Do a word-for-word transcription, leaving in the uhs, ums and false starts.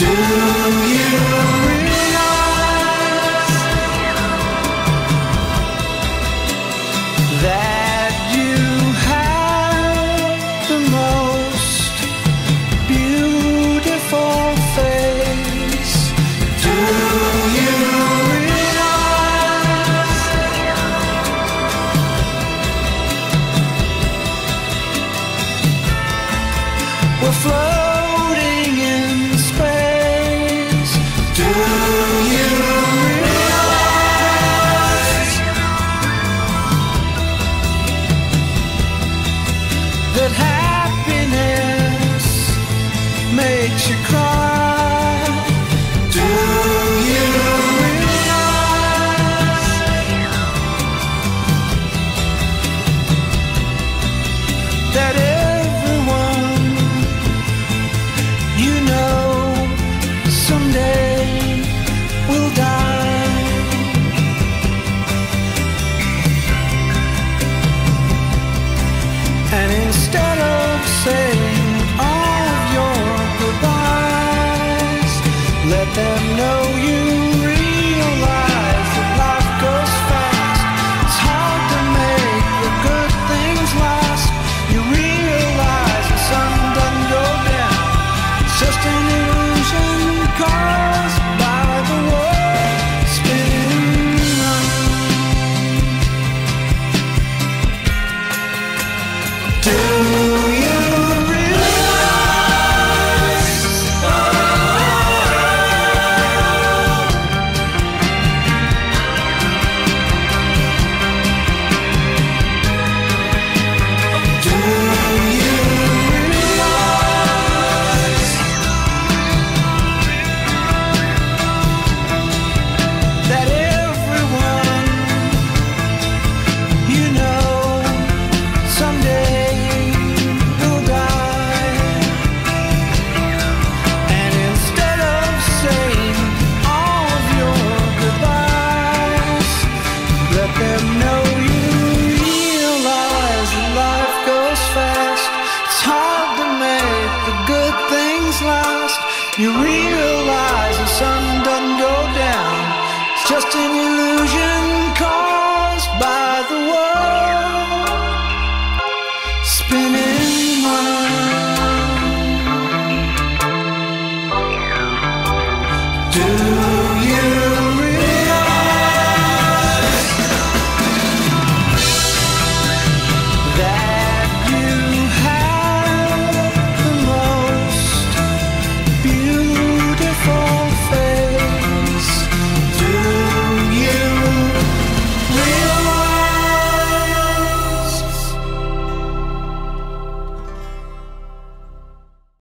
Floating in space. Do you realize that happiness makes you cry? Do you realize that someday we'll die? And instead of saying all of your goodbyes, let them know you realize that life goes fast. It's hard to make the good things last. You realize the sun doesn't go down. It's just an illusion caused by the world spinning round. Do you realize? Do you realize that everyone you know someday will die? And instead of saying all of your goodbyes, let them know you realize that life goes fast. It's hard to make the good things last. You realize the sun doesn't go down. It's just an illusion caused by the world spinning round. Do